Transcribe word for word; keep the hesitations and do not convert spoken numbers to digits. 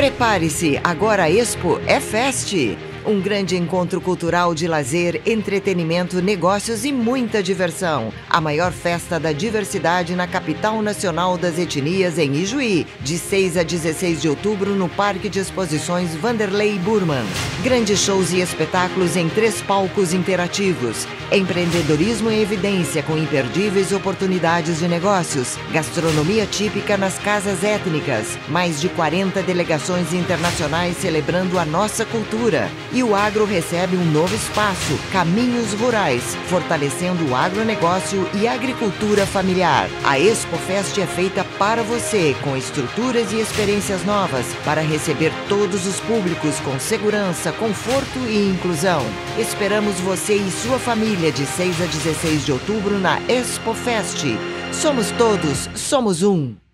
Prepare-se, agora a Expo é Fest! Um grande encontro cultural de lazer, entretenimento, negócios e muita diversão. A maior festa da diversidade na capital nacional das etnias em Ijuí, de seis a dezesseis de outubro no Parque de Exposições Vanderlei Burman. Grandes shows e espetáculos em três palcos interativos. Empreendedorismo em evidência com imperdíveis oportunidades de negócios. Gastronomia típica nas casas étnicas. Mais de quarenta delegações internacionais celebrando a nossa cultura. E o agro recebe um novo espaço, Caminhos Rurais, fortalecendo o agronegócio e a agricultura familiar. A Expo Fest é feita para você, com estruturas e experiências novas, para receber todos os públicos com segurança, conforto e inclusão. Esperamos você e sua família de seis a dezesseis de outubro na Expo Fest. Somos todos, somos um.